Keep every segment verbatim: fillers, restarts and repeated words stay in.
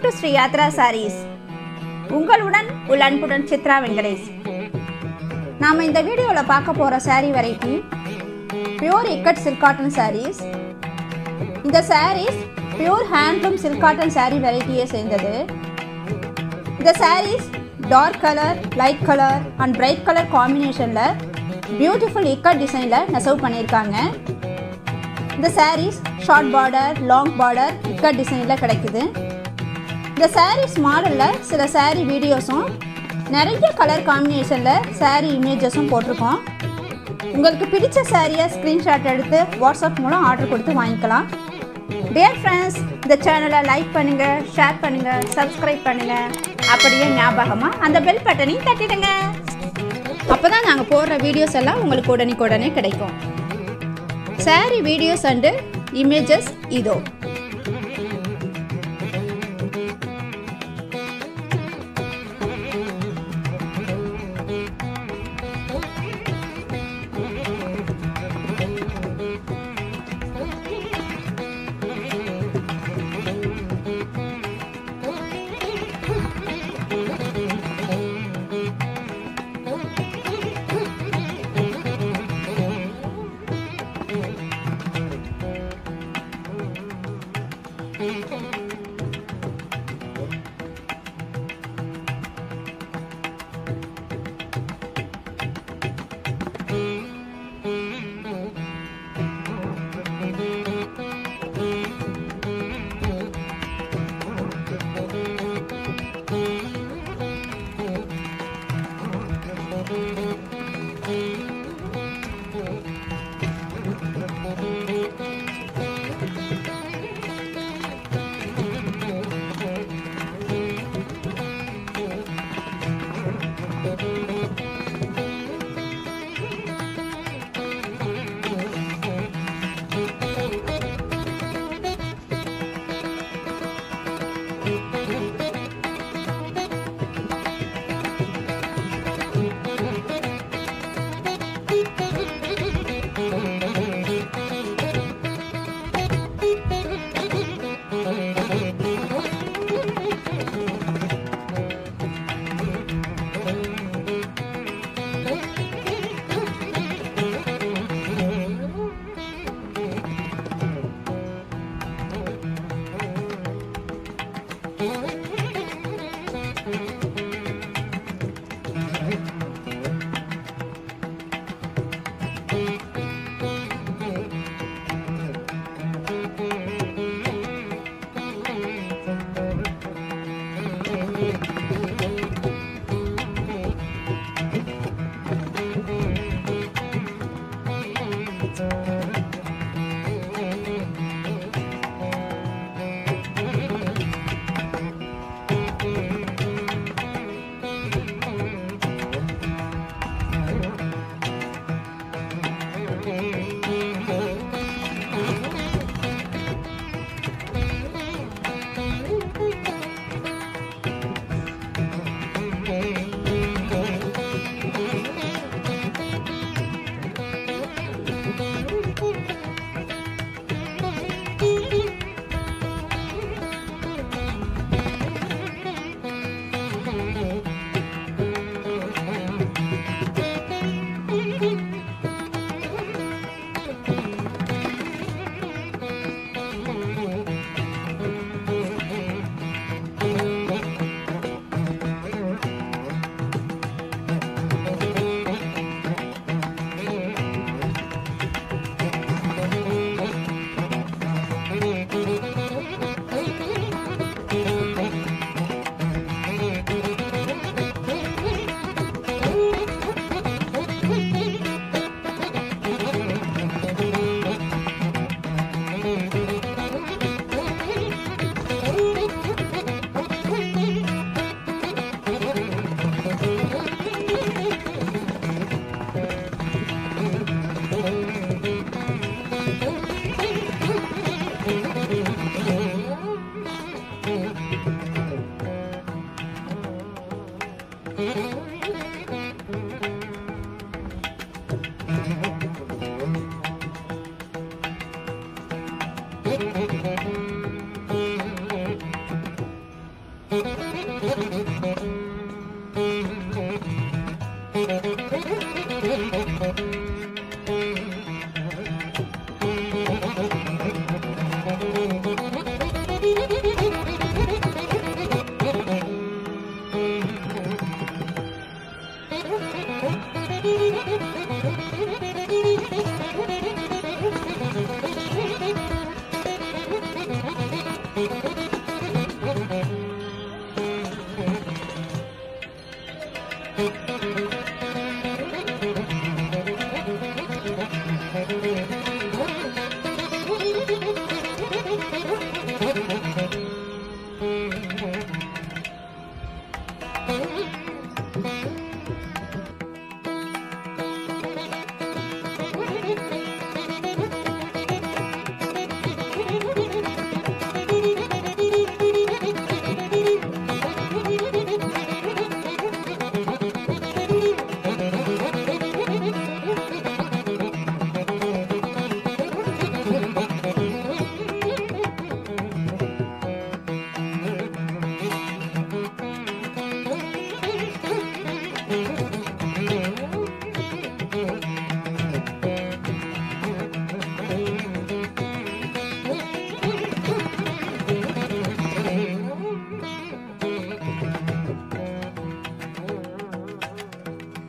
to Sriyatrasarees. உங்களுடன் உள் அன்புடன் சித்ரா வெங்கடேஷ். நாம இந்த வீடியோல பார்க்க போற saree variety pure Ikkat silk cotton sarees. இந்த sarees pure handloom silk cotton saree variety-யை சேர்ந்தது. இந்த sarees dark color, light color and bright color combination-ல beautiful Ikkat design-ல நெசவு பண்ணிருக்காங்க. இந்த sarees short border, long border Ikkat design-ல கிடைக்குது. இந்த sarees மாடல்ல சில saree வீடியோஸும் நிறைய கலர் காம்பினேஷன்ல saree இமேஜஸும் போட்டிருக்கோம். உங்களுக்கு பிடிச்ச சாரியை ஸ்கிரீன்ஷாட் எடுத்து வாட்ஸ்அப் மூலம் ஆர்டர் கொடுத்து வாங்கிக்கலாம். டியர் ஃப்ரெண்ட்ஸ், இந்த சேனலை லைக் பண்ணுங்க, ஷேர் பண்ணுங்க, சப்ஸ்கிரைப் பண்ணுங்க. அப்படியே ஞாபகமா அந்த பெல் பட்டனையும் தட்டிடுங்க. அப்பதான் நாங்கள் போடுற வீடியோஸ் எல்லாம் உங்களுக்கு உடனே கிடைக்கும். saree வீடியோஸ் அண்டு இமேஜஸ் இதோ.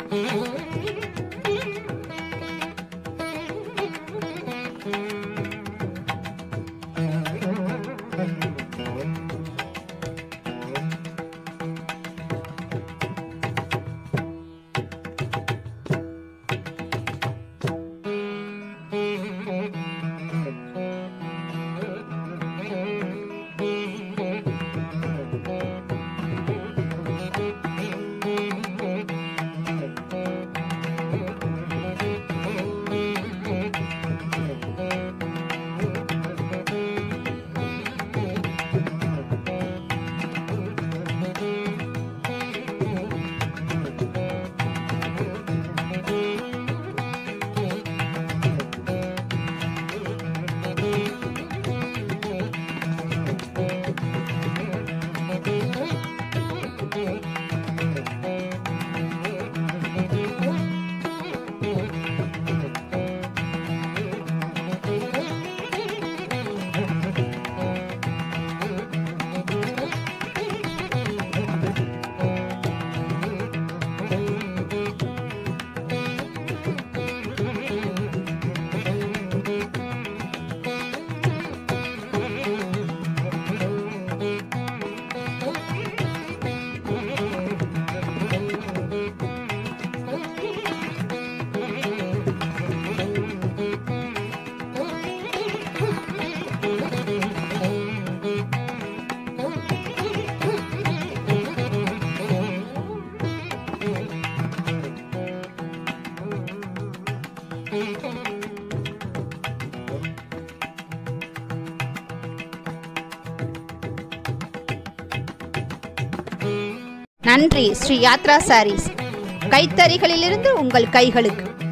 நன்றி ஸ்ரீ யாத்ரா சாரீஸ். கைத்தறிகளிலிருந்து உங்கள் கைகளுக்கு.